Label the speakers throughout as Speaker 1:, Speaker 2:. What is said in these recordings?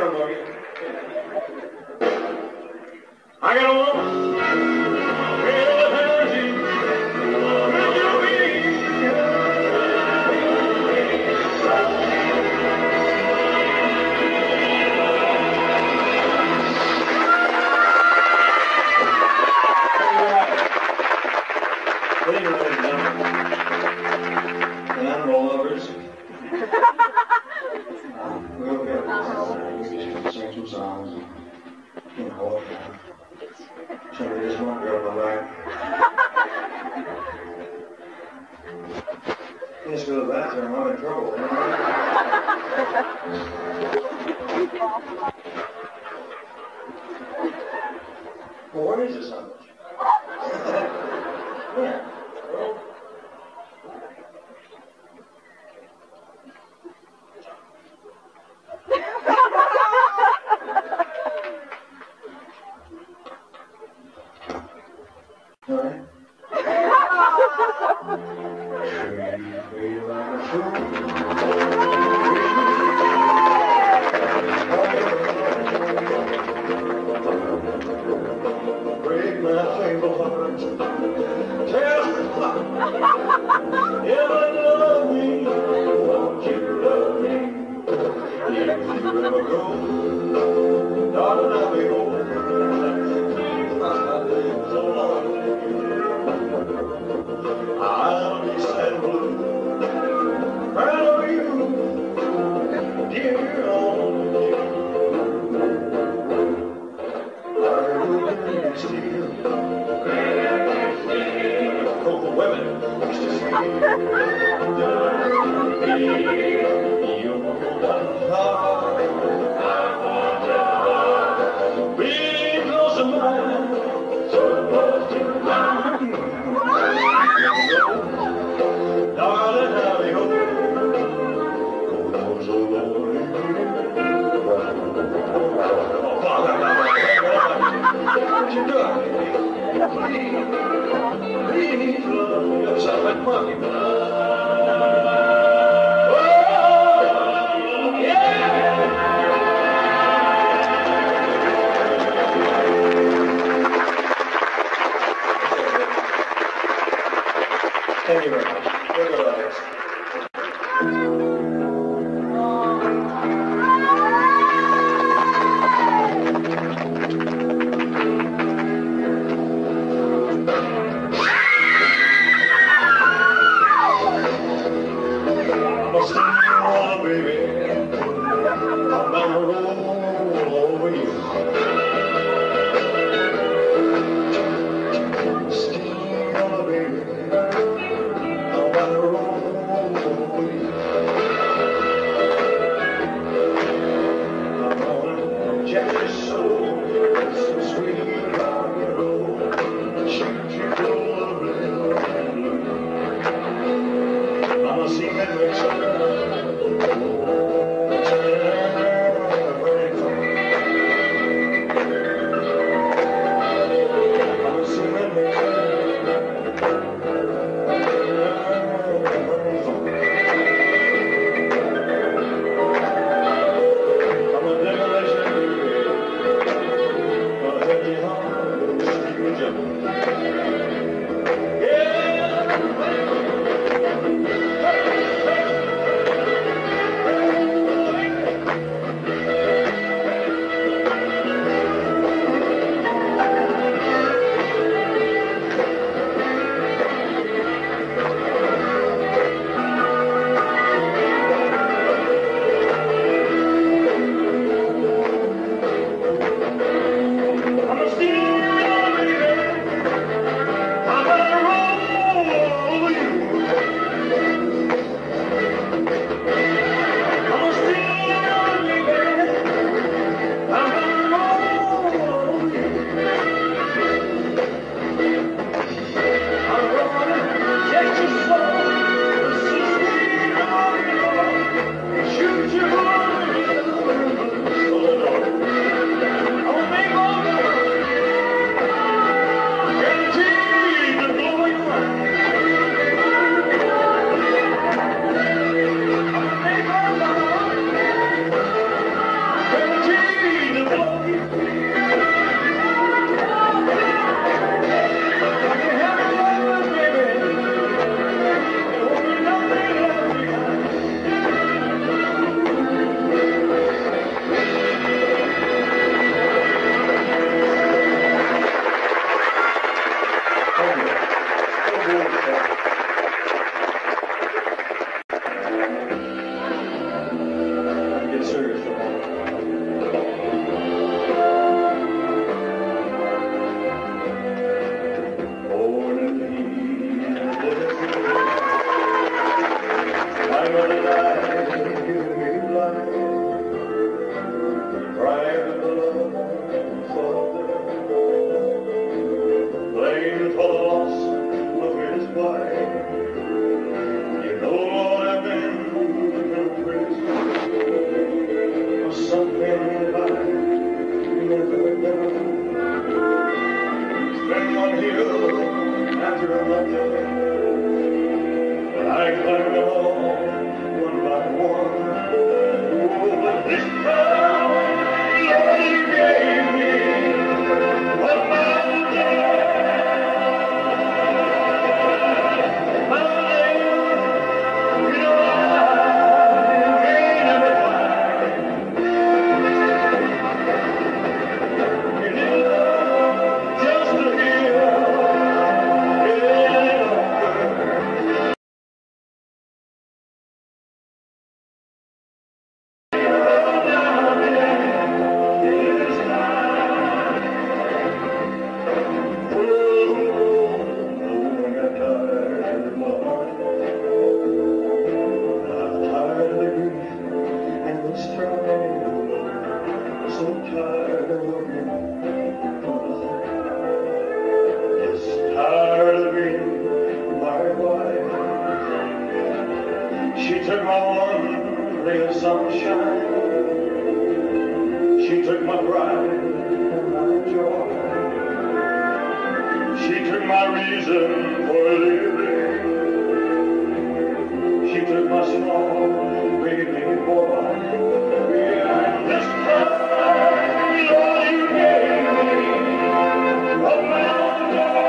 Speaker 1: I got a woman with energy. And animal lovers. We'll get sing some songs. You know, show me this one girl I like. Let's go to the bathroom, I'm in trouble. Well, where is this sandwich? Where? Well, all right. Break my feeble heart. Tell me if I love me, won't you love me? If you ever go, darling, I'll be home. I've been so long. I'll be sad and blue. Proud of you, dear old you. I will be still. Cocoa women used to say, you want heart. Be close to mine, so close to mine. Darling, I'll be home. Go on so lonely. Oh, Father, what you doing? Please, love me. You sound like Monkey. Oh, yeah. Thank you very much. We'll go to Alex. Oh, baby, I'm gonna roll over you. Still, baby, I'm gonna roll over you. I'm gonna inject your soul with some sweet rock and roll. Shoot you full of blue. I'm gonna see that mix up. something I've never done. Spend one hill after another, I climb them all one by one. Oh, but this time, you gave me a mountain. She took my one ray of sunshine. She took my pride and my joy. She took my reason for living. She took my small baby boy. And this time, Lord, you gave me a mountain.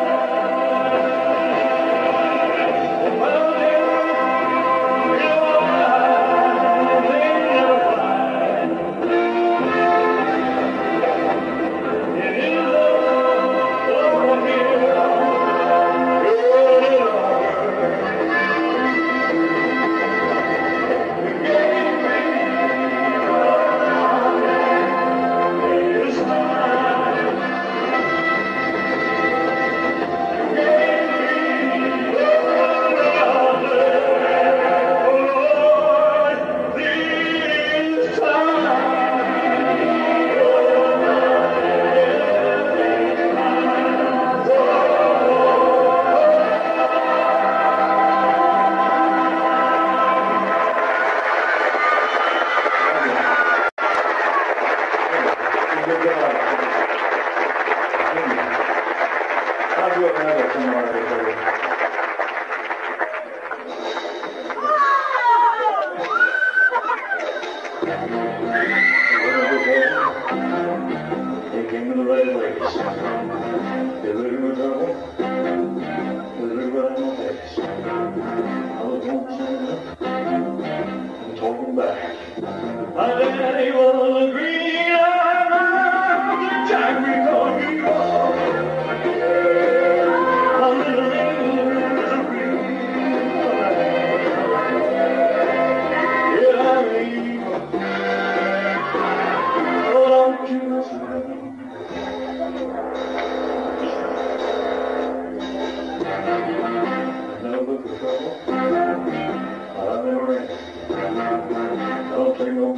Speaker 1: They came to the right place. They looked at my trouble. They looked right in my face. I was going to stand up and talking back. My daddy was a green-eyed mountain Jack, we call New York. My little name is a green. Yeah, I mean, oh, don't you listen. I never look for trouble. I never ran. I don't take no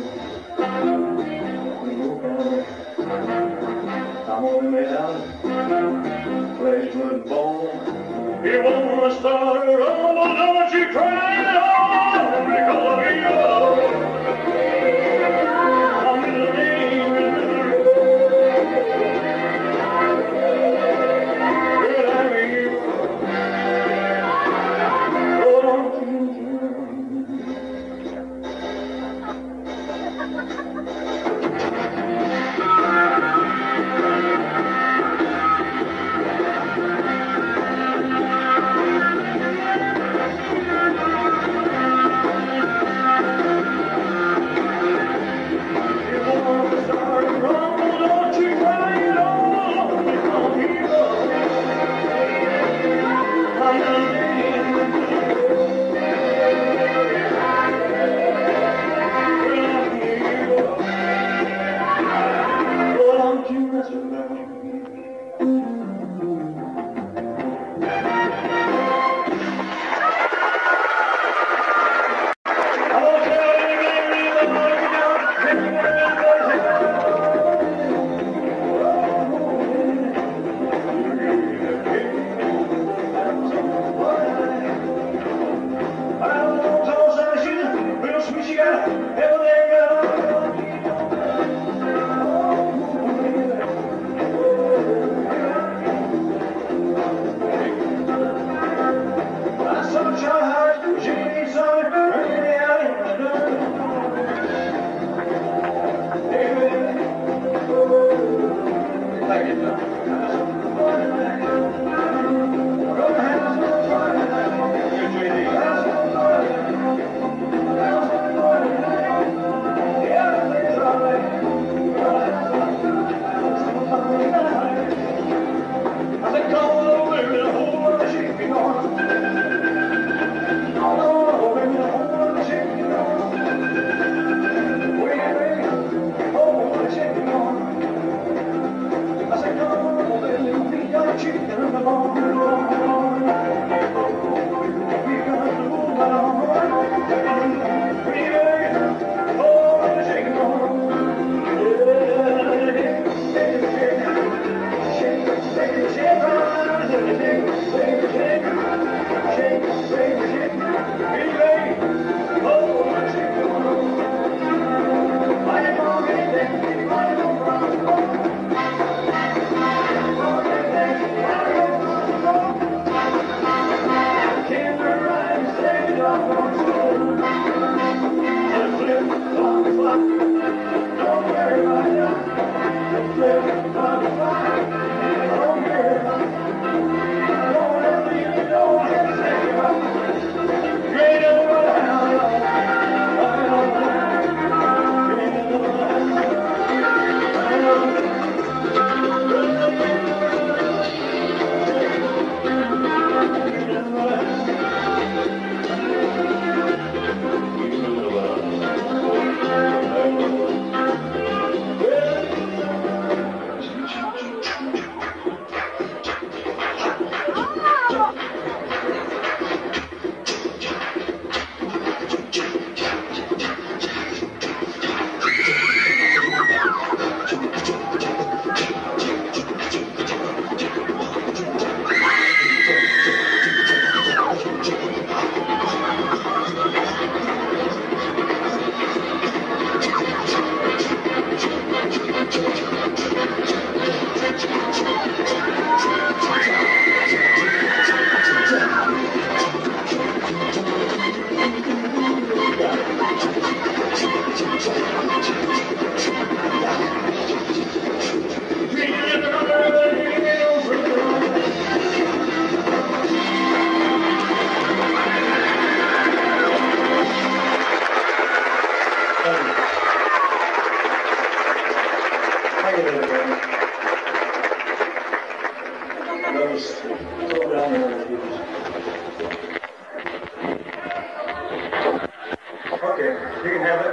Speaker 1: I'm only made out of flesh, blood, and bone. You want to start a rumble, don't you cry on because of you. I'm in the name of the good I mean. Oh, don't you Thank you, little friend. Those go down there with you. Okay, you can have it.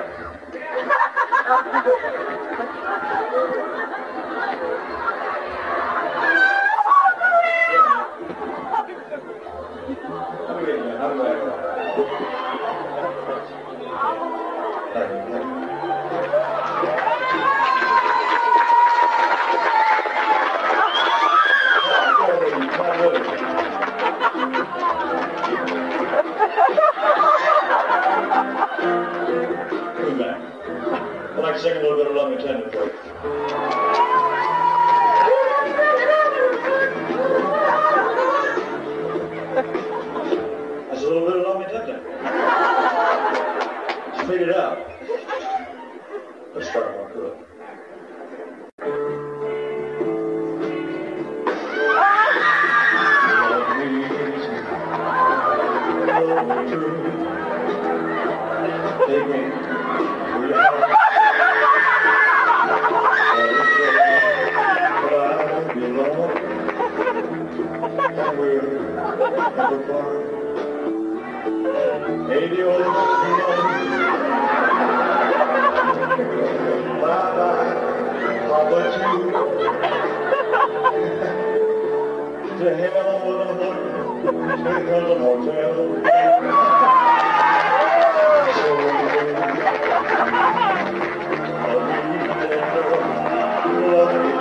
Speaker 1: I'd like to sing a little bit of Love Me Tender for you. That's a little bit of Love Me Tender. Speed it up. Let's start one good. Take me. Maybe you'll bye-bye, Papa too. To hell with a hook, take us a hotel. So love me,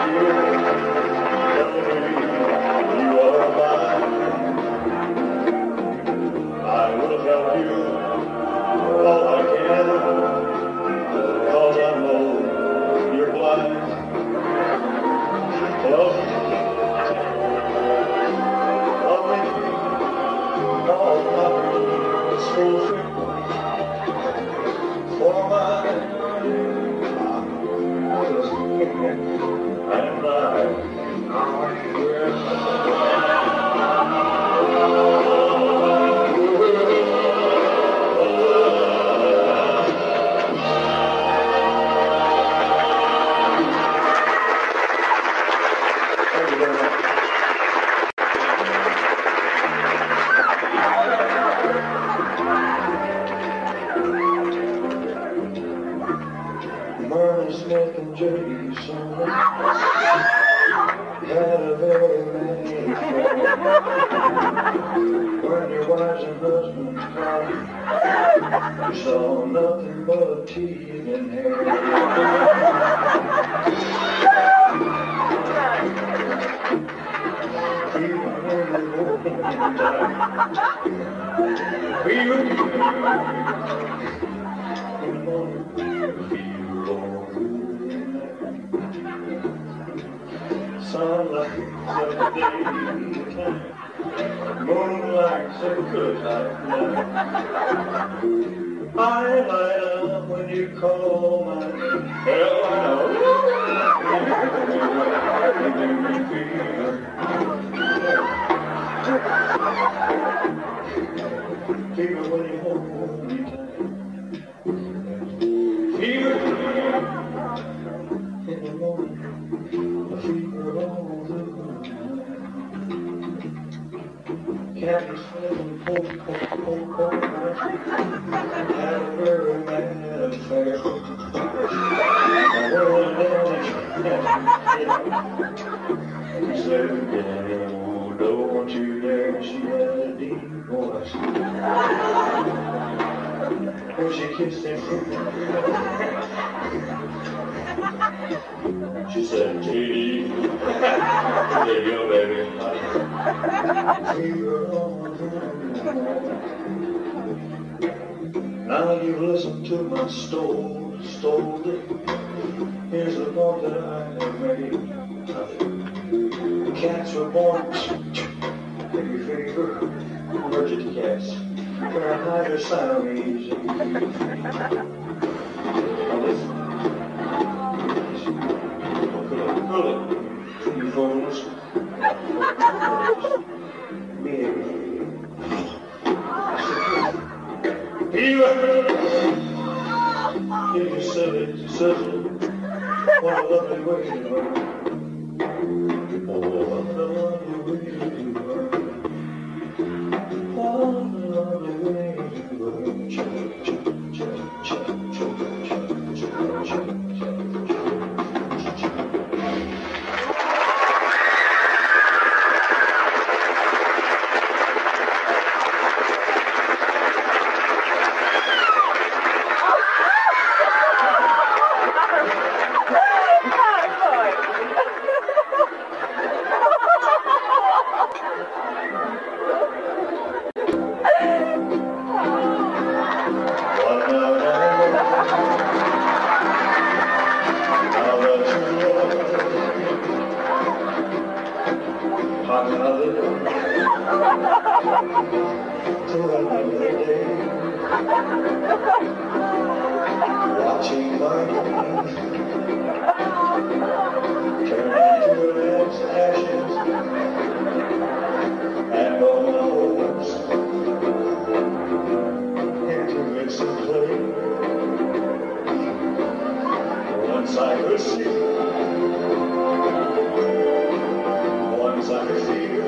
Speaker 1: you are mine. I will help you all I can, cause I know you're blind. Love me, cause my dreams fulfilled. For mine, and mine, Marty Smith and J.D. Sumner had a very many friends. When your wives and husbands cried, you saw nothing but teeth and hair. Even when they were sunlight of the daytime, moonlight's a good night. I light up when you call my name. Well, I know you make me feel. Fever when you hold me tight. Fever in the morning. Fever all the night. Candy slipping, cold. Had a very bad affair. I went down and she said, oh, don't you dare. She had a deep voice. When she kissed him, she said, J.D. There you go, baby. Now you've listened to my story. Here's the part that I have made. Cats were born baby fever, allergic to cats. Can hide their Siamese. Now listen. Good. You fools. Fever. You silly. What a lovely way to go. Oh, what a lovely way to go. What a lovely way to go. Watching my dreams turn into its ashes and all my hopes into missing clay. Once I could see, once I could feel.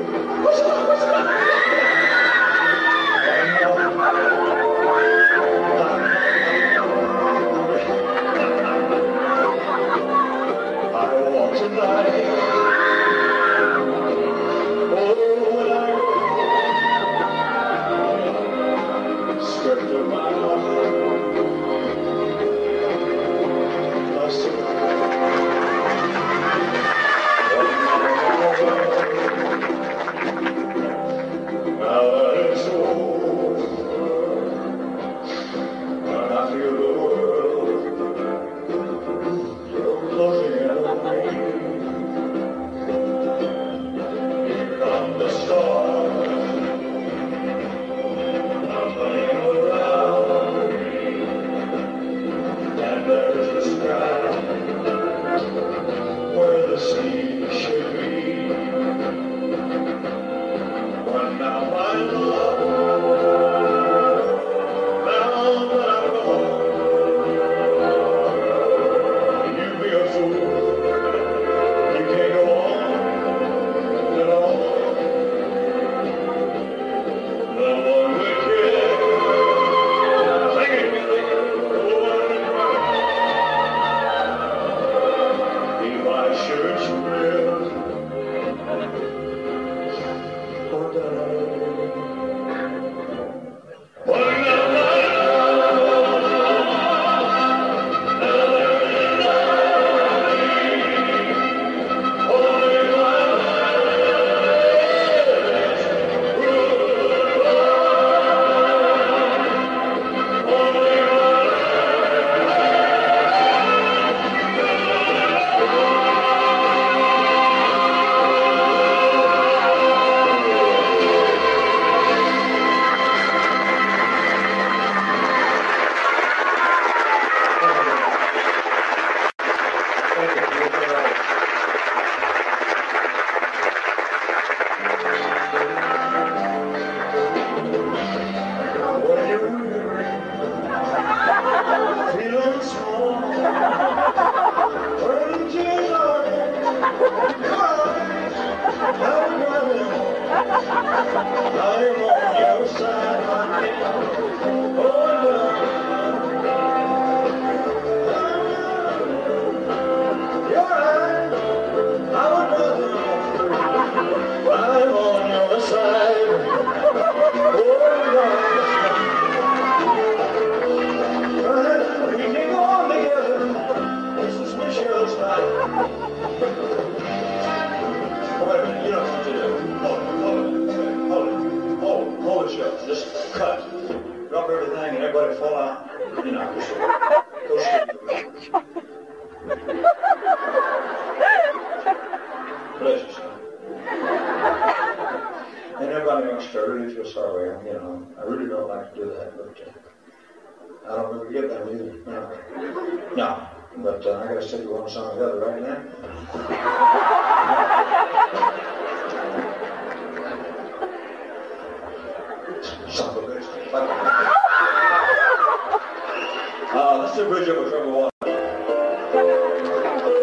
Speaker 2: Let's do Bridge Over Troubled Water.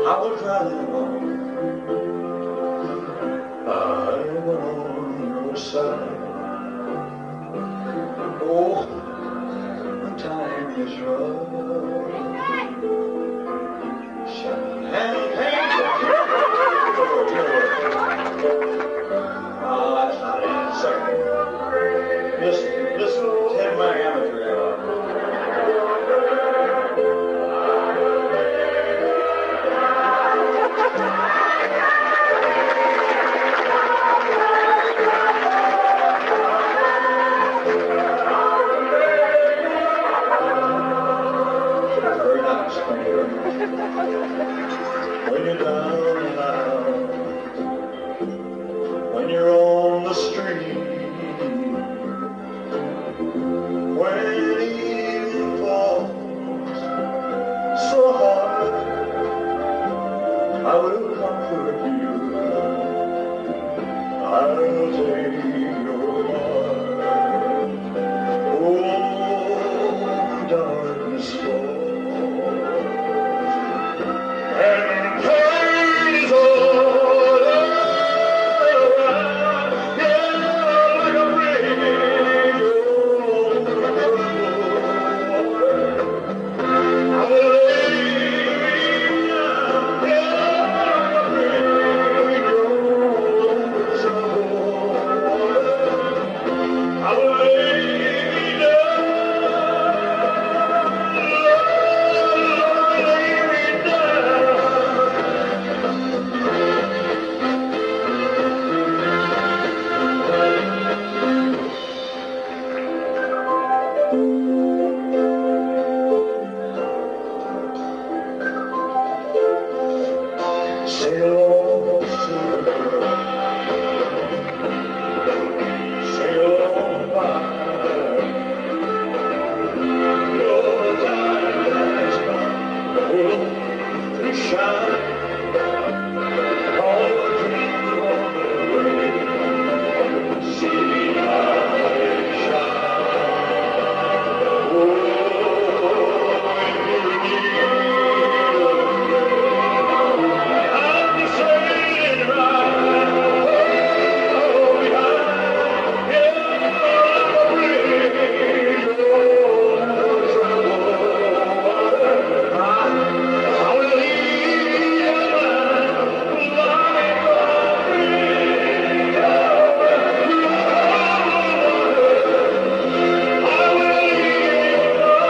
Speaker 1: I was driving along, I'm on your side. Oh, the time is rough. And oh, that's not it. Sorry. This had my amateur out. Very nice. Thank you very much. When you're down and out, when you're on the street, when evening falls so hard, I will comfort you, I will take your heart. Oh, darkness falls, and praise all around, yeah, like a bridge over water. I will lay me down, yeah, like a bridge over troubled water. I will lay me down, Lord, lay me down. Sail on, silver, sail on by. Your time has come to shine. All the dreams on the way, see how they shine. Oh, when you need I'm sailing right, oh, behind, yeah, like a bridge over troubled water. I will leave you like a bridge over I will leave you.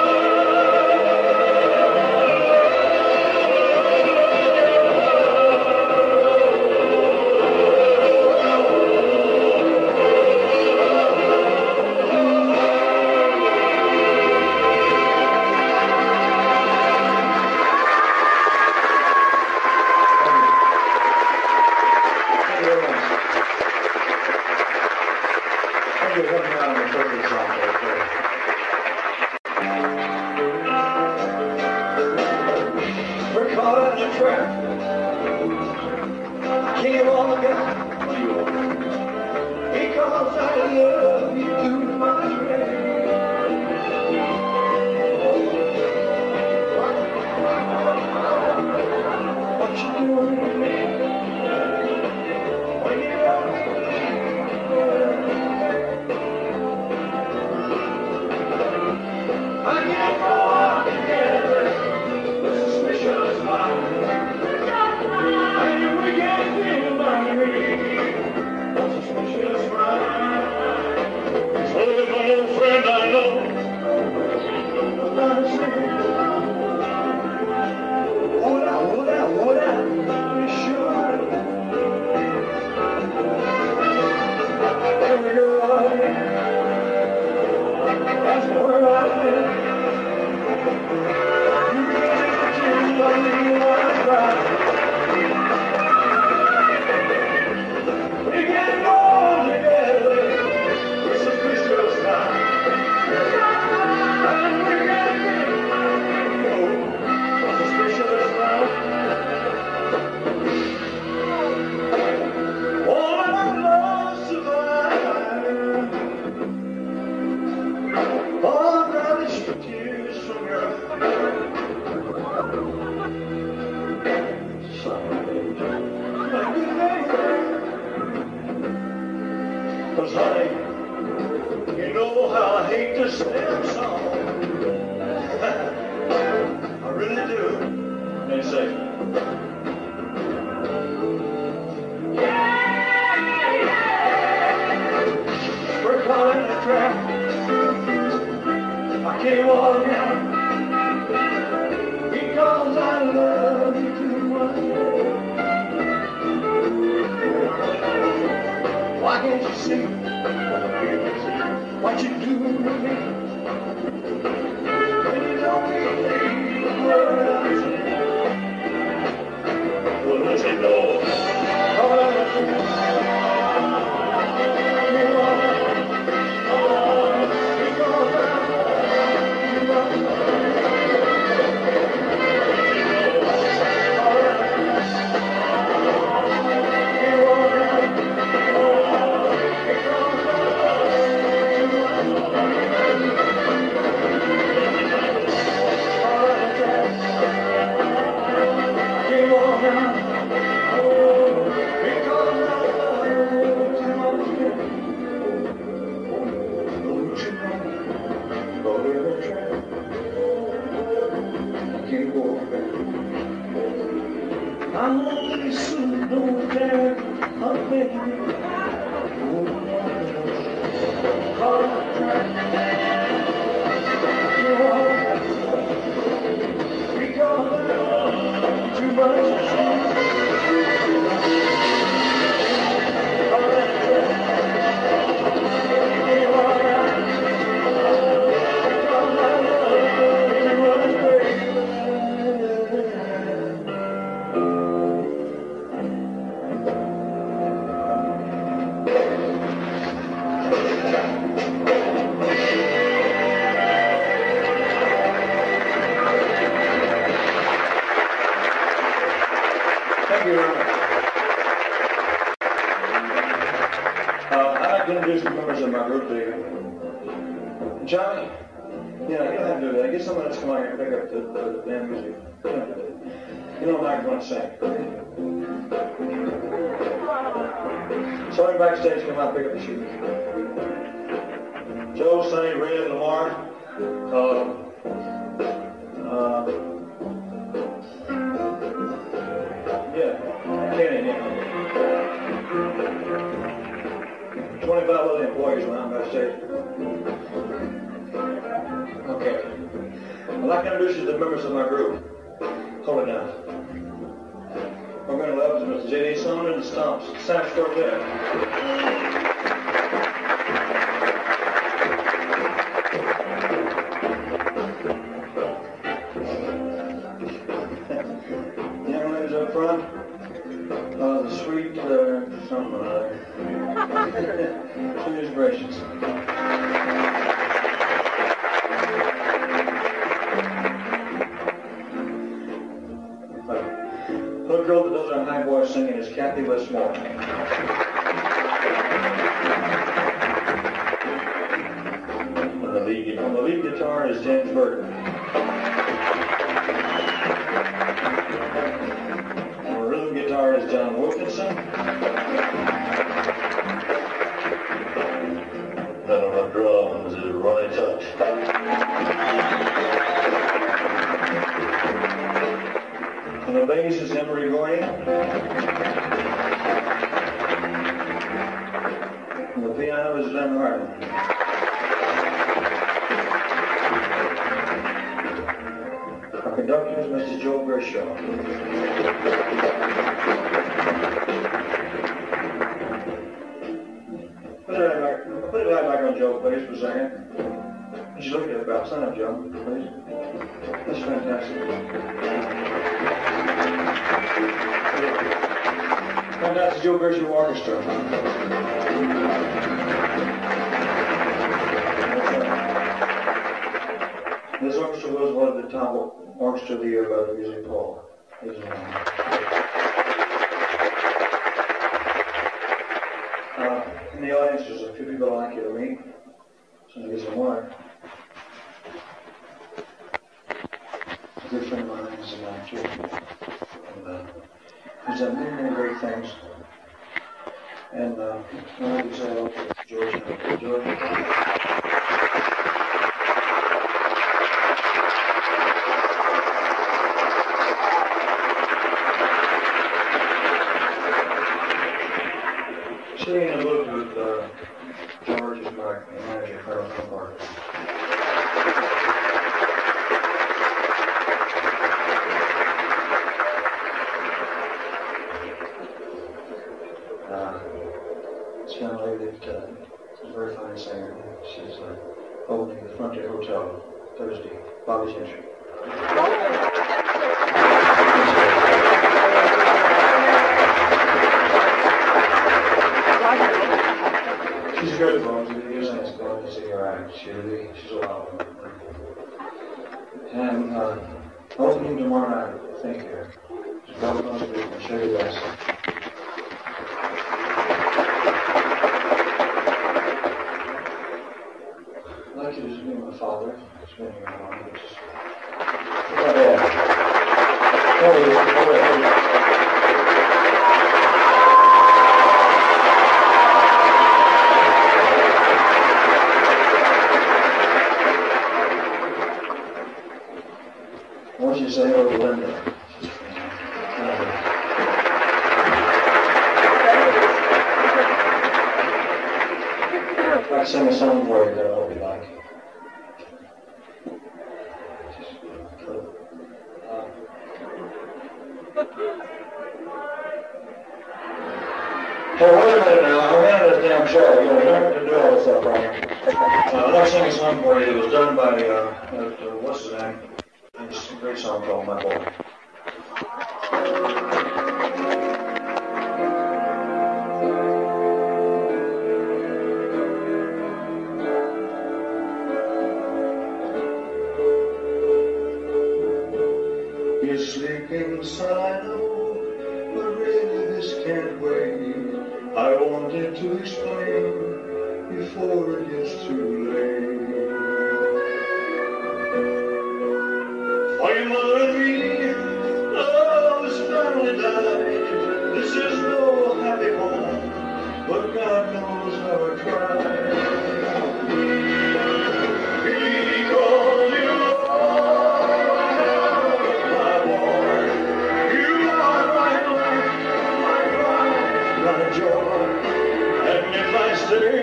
Speaker 1: Thank you very much. Thank you for coming out and talking song. We're caught in a trap. Came on the guy because I love you too much, baby. What you doing to me? When you don't I can't go on together with suspicious minds. And we can't feel my suspicious mind. see what you do to me. When you don't believe the word I say, well, let you know. I'm only soon don't care, I'm begging you. Too much. Thank you very much. I'd like to introduce the members of my group to you. Johnny? Yeah, you don't have to do that. Get someone else to come out here and pick up the damn music. You know I'm not going to sing. Somebody backstage come out and pick up the shoes. Joe, Sonny, Red, Lamar. Kenny, yeah. 25 other employees around backstage. Okay. I'd like to introduce you to the members of my group. Hold it down. We're going to love to Mr. J.D. Sullivan and the Stomps, Sax Quartet. Young ladies up front. The sweet something or other. She is gracious. Little girl that does our high voice singing is Kathy Westmore. On the lead guitar is James Burton. On the rhythm guitar is John Wilkinson. And on the drums is Ronnie Tutt. On the bass is Emery Goying. On the piano is Len Harden. Our conductor is Mr. Joe Gershaw. Put it right back on Joe, please, for a second. Just look at it about. Stand up, Joe, please. That's fantastic. And that's the Joe Gershaw Orchestra. This orchestra was one of the top orchestra of the year by the Music Hall. In the audience, there's a few people I'd like you to meet. So I get some water. A good friend of mine is an actor. He's done many, many great things. And I wanted to say hello to George. George. Sitting in a book with George is my manager, Carl Park. It's kind of like that Bobby Gentry. She's a good one. She's a nice girl. She's a lot. And opening tomorrow night, thank you. She's got a bunch of people. Show you this. I'd like you to meet my father. It's been your mom. I want you to say hello to Linda. I'll sing a song for you that I hope you like. Hey, wait a minute now. I'm out of this damn show. You know, you're not going to do all this stuff right. I'd like to sing a song for you. It was done by, what's his name? It's a great song called My Boy. You sleep inside, I know, but really this can't wait. I wanted to explain before it gets too late. For your mother and me, love has finally died. This is no happy home, but God knows how I tried. Because you are my boy, you are my life, my pride, my joy. And if I stay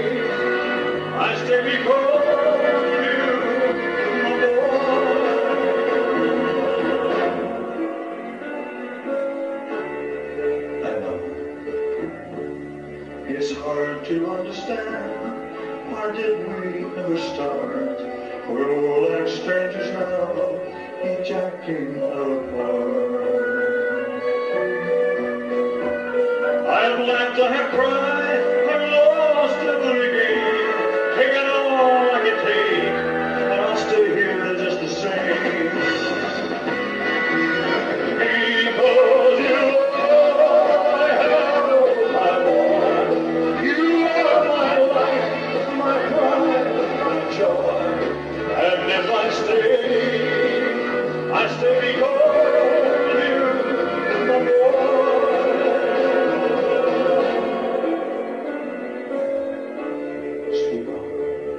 Speaker 1: because you, my boy. I know it's hard to understand. Why did we ever start? We're more like strangers now, each acting apart. I've laughed, I have cried, I've lost every game, taken all I can take, and I'll stay here just the same. Because you are my boy, you are my life, my pride, my joy. And if I stay because you, my boy. Speak on.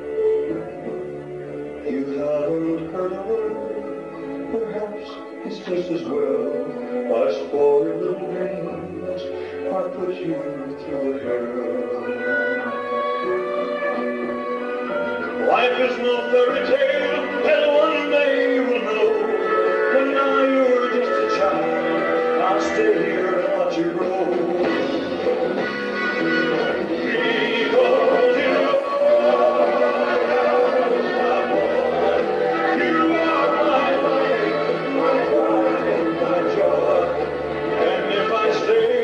Speaker 1: You haven't heard a word, perhaps it's just as well. I spoil your little dreams, I put you through hell. Life is no fairy tale, and one day you will know. But now you're just a child, I'll stay here and watch you grow. Because you are my boy, you are my life, my pride, my joy. And if I stay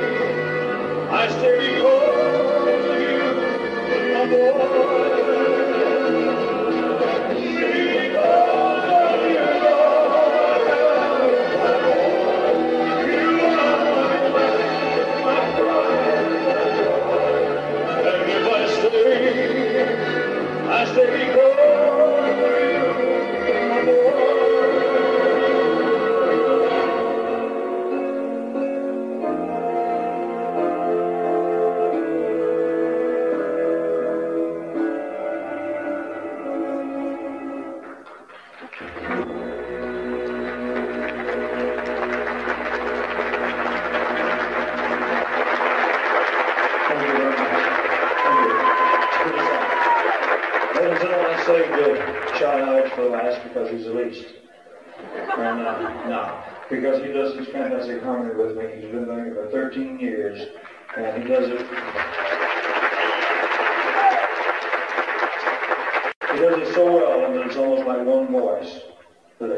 Speaker 1: because you, my boy. I stay because my boy. Ladies and gentlemen, I saved Sean Hodge for last because he's the least. And no, because he does this fantastic harmony with me. He's been doing it for 13 years, and he does it. He does it so well, and It's almost like one voice. You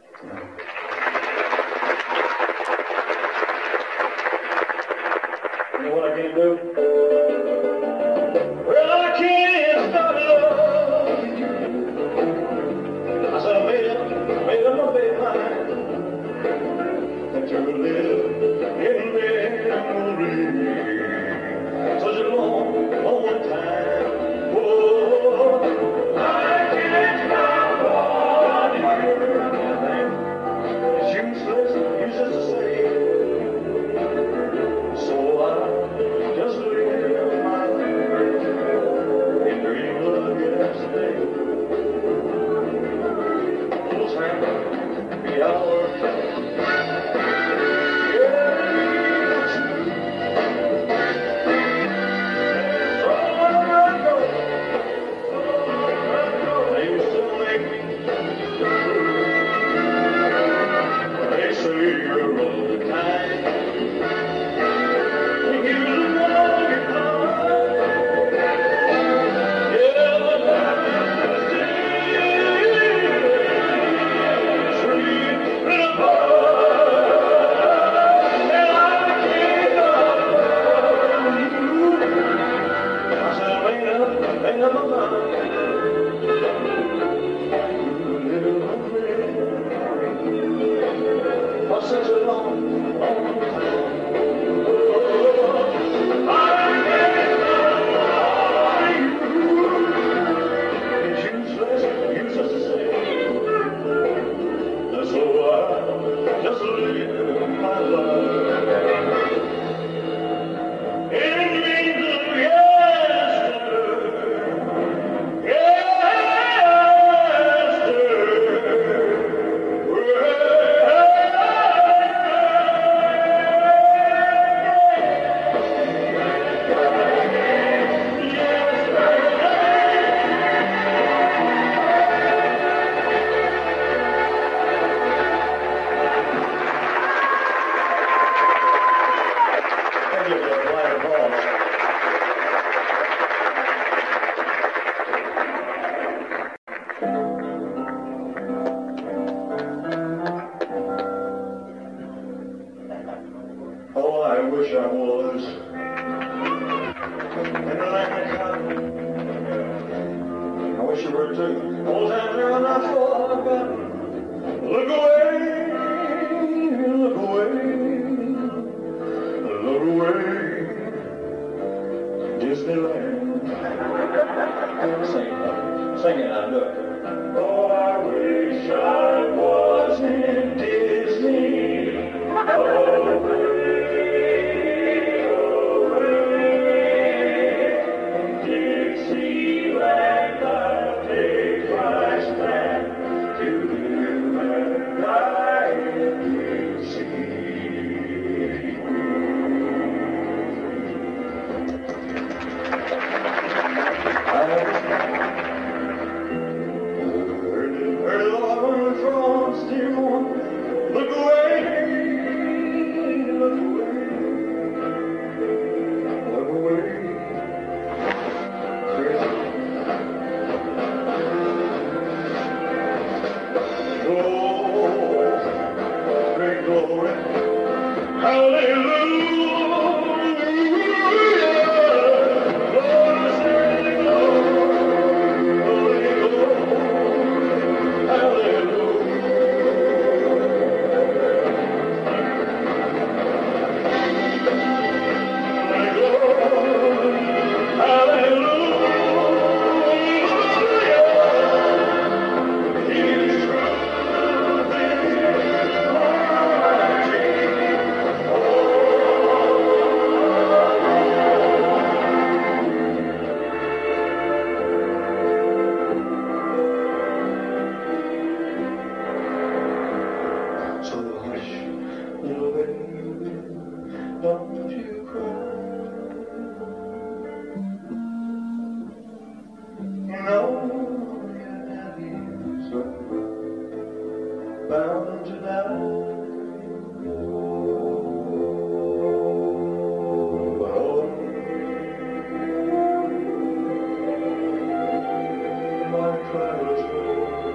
Speaker 1: know what I can't do? Well, I can't stop loving you. I said I made up my bed mind that you live in memory such a long, long time. Oh, I can't stop loving you. It's useless to say. So I just live my life and dream of yesterday. Those hands be our oh, I wish I was in the land of cotton. I wish you were too. Old times are not forgotten. Look away, look away, look away. Disneyland. Sing it, I'll do it. Oh, I wish I was in Disney. Oh, my trials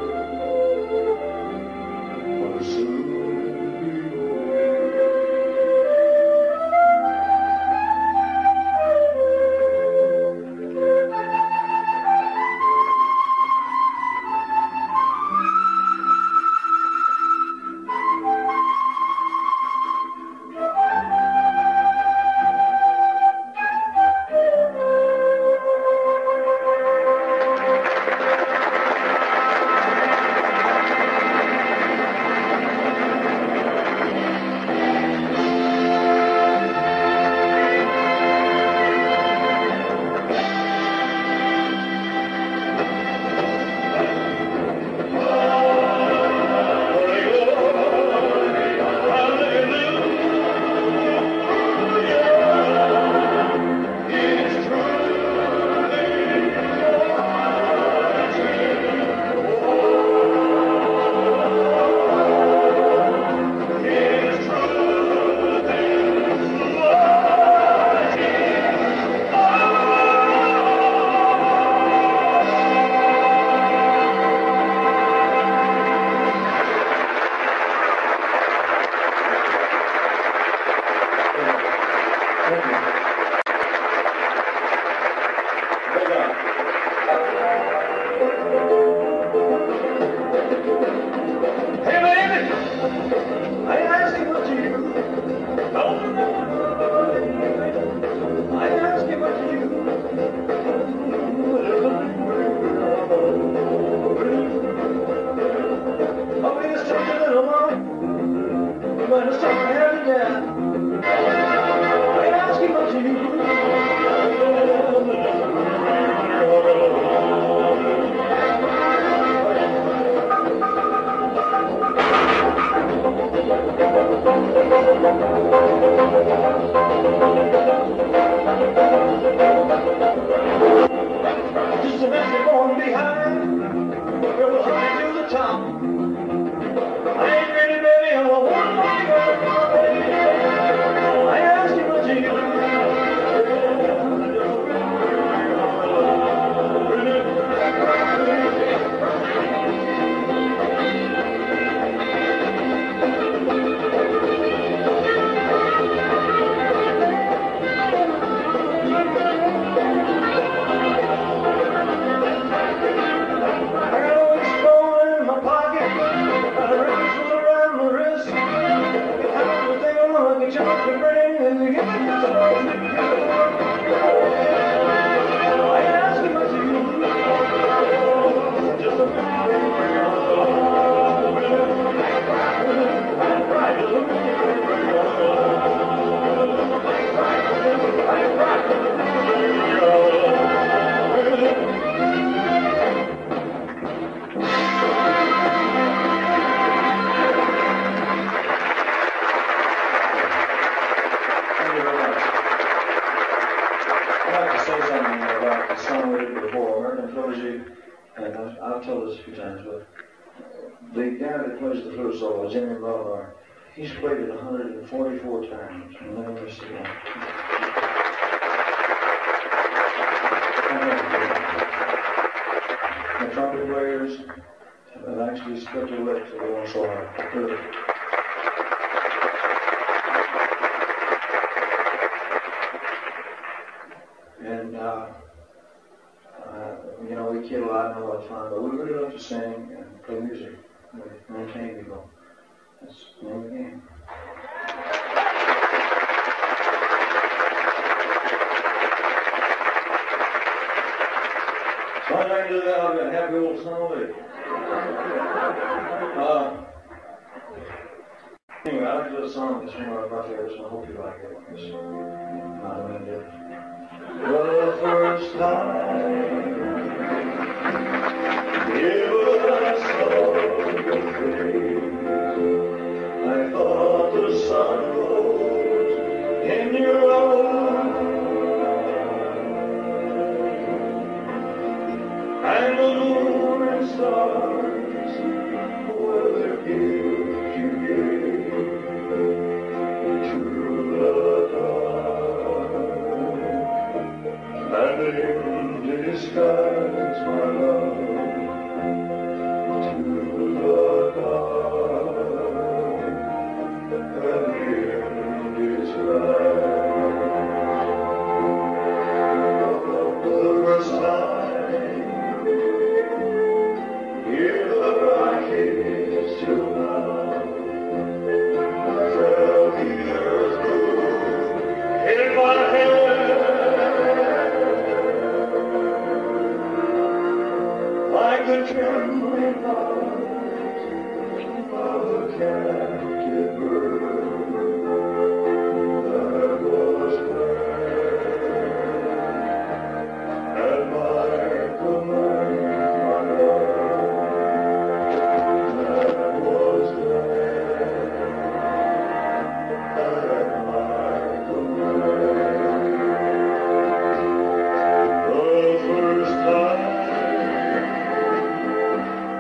Speaker 1: Just a message going behind, girl, honey to the top. I ain't ready, baby, I want my girl. I ask you what you do. I've told this a few times, but the guy that plays the flute solo, Jimmy Molinar, he's played it 144 times and never missed a one. The trumpet players have actually split their lips to go on so hard. And you know, we kid a lot and have a lot of fun, but we really love to sing and play music. We entertain people. That's the name of the game. So I'm trying to do that. I've got happy old son of a anyway, I like to do a song. This is one of my favorites, and I hope you like it. It's not a minute different. The first time ever I saw your face, I thought the sun rose in your eyes, and the moon and stars were the gifts you gave to the dark, and in disguise, my love, to the dark, and in disguise. The first time ever I kissed your mouth, I felt the earth move in my hand, like the trembling heart of a captive bird that was bred at my command, my love, that was bred at my command. The first time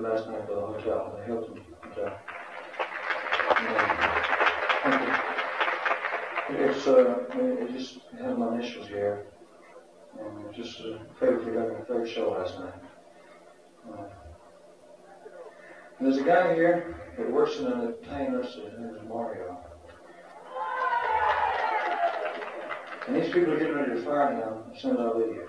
Speaker 1: last night to the hotel, the Hilton Hotel. It just had my initials here. And just favored for having a third show last night. And there's a guy here that works in an entertainment. His name is Mario. And these people are getting ready to fire him as soon as I leave.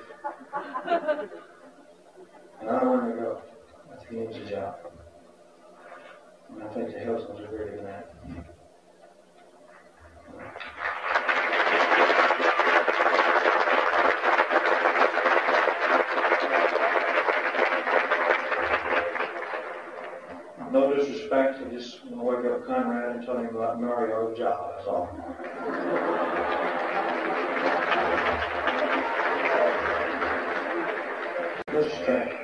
Speaker 1: And I don't want him to go. I think he needs a job. And I think the Hiltons are greater than that. No disrespect, I just want to wake up Conrad and tell him about Mario's job, that's all. Let's try.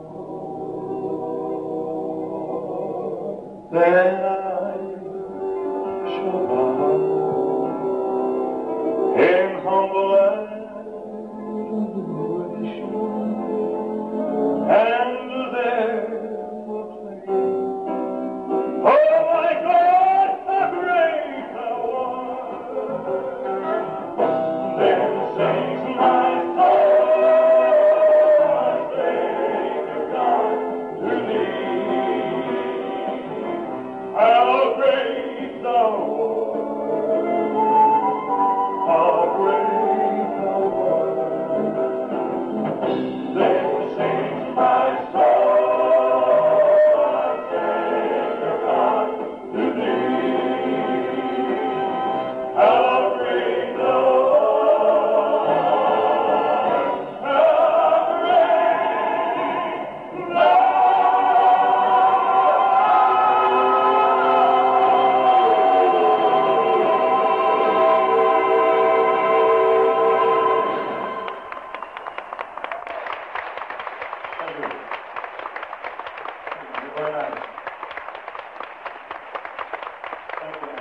Speaker 2: Then I
Speaker 1: in humble adoration, and there will play. Oh my God, how great thou art! Then sings my soul, my Savior God, to thee. How great thou art! How great thou art! Then sings my soul, my Savior God, to thee. How great thou art! How great thou art! Thank you. Thank you. Very nice. Thank you.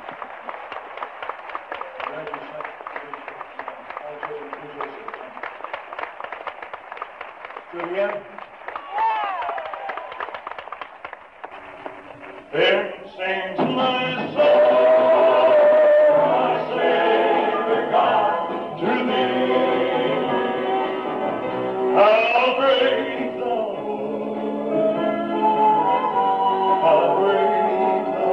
Speaker 1: Thank you. Do it again. Then sings my soul, my Savior God, to thee. How great thou art! How great thou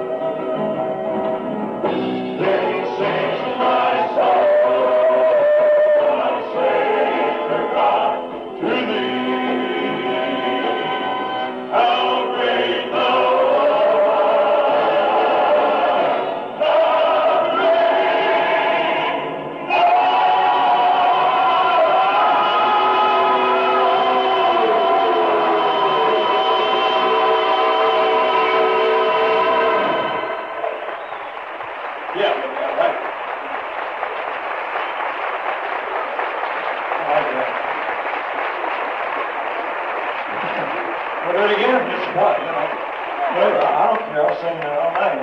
Speaker 1: art! Then sings my soul, my Savior God, to thee. How great thou art! How great thou Yeah, right. Well, do it again. Just what, you know. Whatever. I don't care. I'll sing that all night.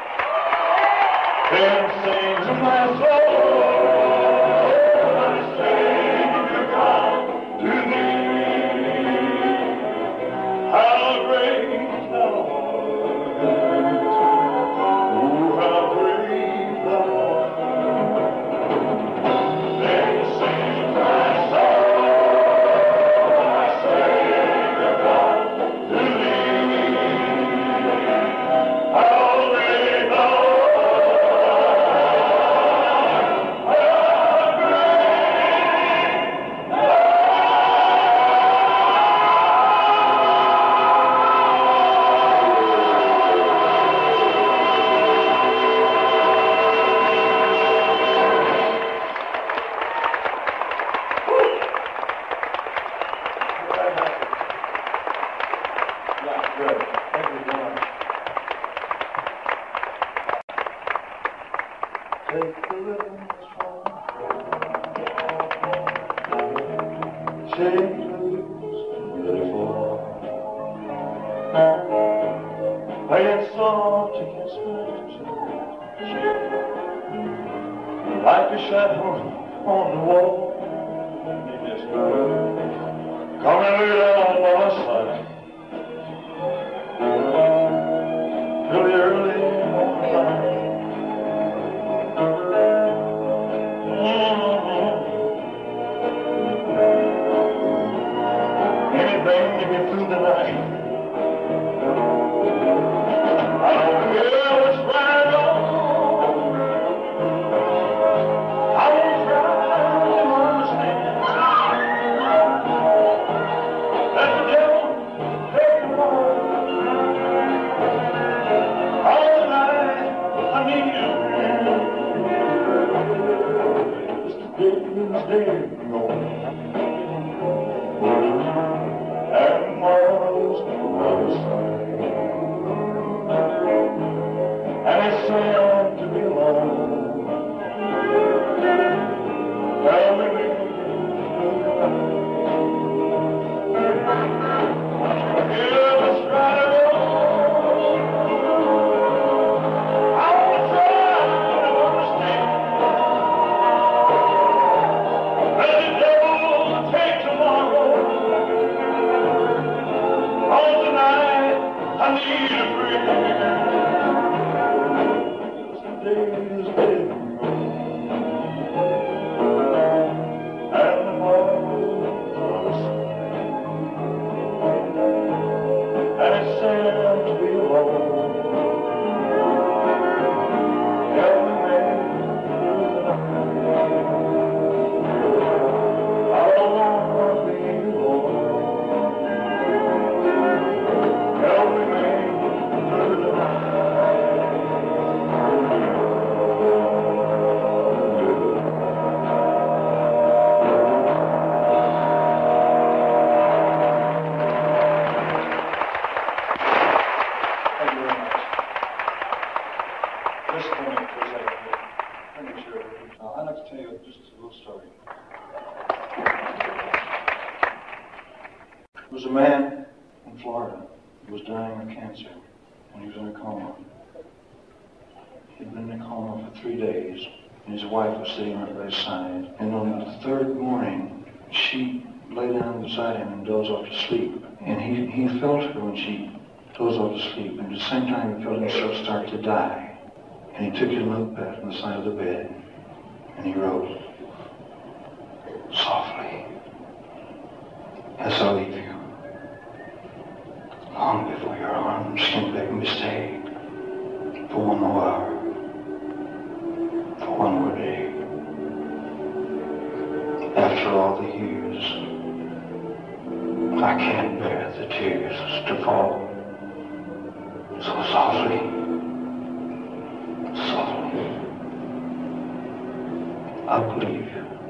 Speaker 1: Then sings my soul, my Savior God, to thee. How great thou art! Oh, how great thou art! Then sings my soul, my Savior God, to thee. How great thou art! How Yeah, good. Thank you very much. Take the ribbons from shake the loose and beautiful. Play it soft against my chest, like a shadow on the wall. You just come and lay down by my side. Till the early morning light. Anything to get through the night. I don't care what's right or wrong. I won't try to understand. Let the devil take the wrong. All the night I need you. Just a day's day going. And tomorrow's the other side. And it's sad to be alone. Tell me when you yeah, let's ride it on. I wanna try to understand. I'd like to tell you just a little story. There was a man in Florida who was dying of cancer, and he was in a coma. He'd been in a coma for 3 days, and his wife was sitting right by his side. And on the third morning, she lay down beside him and dozed off to sleep. And he felt her when she dozed off to sleep, and at the same time he felt himself start to die. And he took his notepad from the side of the bed, and he wrote, softly, as I leave you, long before your arms can beg me stay, for one more hour, for one more day. After all the years, I can't bear the tears to fall. So softly, softly, I believe you.